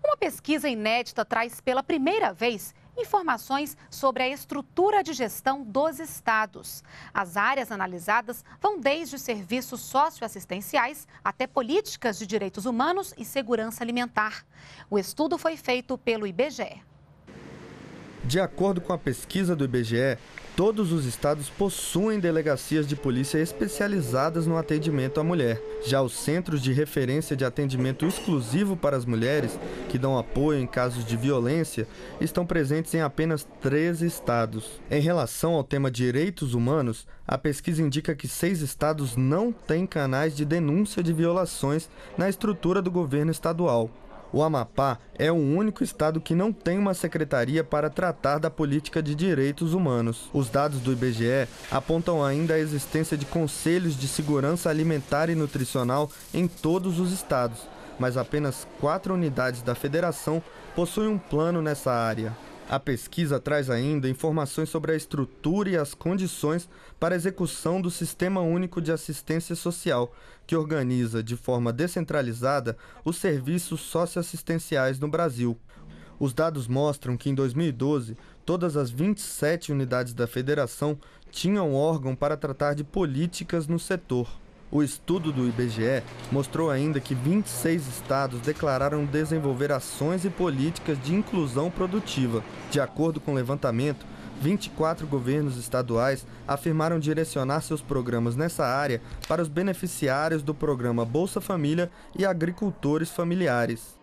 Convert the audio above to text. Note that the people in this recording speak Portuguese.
Uma pesquisa inédita traz pela primeira vez informações sobre a estrutura de gestão dos estados. As áreas analisadas vão desde serviços socioassistenciais até políticas de direitos humanos e segurança alimentar. O estudo foi feito pelo IBGE. De acordo com a pesquisa do IBGE, todos os estados possuem delegacias de polícia especializadas no atendimento à mulher. Já os centros de referência de atendimento exclusivo para as mulheres, que dão apoio em casos de violência, estão presentes em apenas 13 estados. Em relação ao tema direitos humanos, a pesquisa indica que 6 estados não têm canais de denúncia de violações na estrutura do governo estadual. O Amapá é o único estado que não tem uma secretaria para tratar da política de direitos humanos. Os dados do IBGE apontam ainda a existência de conselhos de segurança alimentar e nutricional em todos os estados, mas apenas 4 unidades da federação possuem um plano nessa área. A pesquisa traz ainda informações sobre a estrutura e as condições para a execução do Sistema Único de Assistência Social, que organiza de forma descentralizada os serviços socioassistenciais no Brasil. Os dados mostram que em 2012, todas as 27 unidades da federação tinham órgão para tratar de políticas no setor. O estudo do IBGE mostrou ainda que 26 estados declararam desenvolver ações e políticas de inclusão produtiva. De acordo com o levantamento, 24 governos estaduais afirmaram direcionar seus programas nessa área para os beneficiários do programa Bolsa Família e agricultores familiares.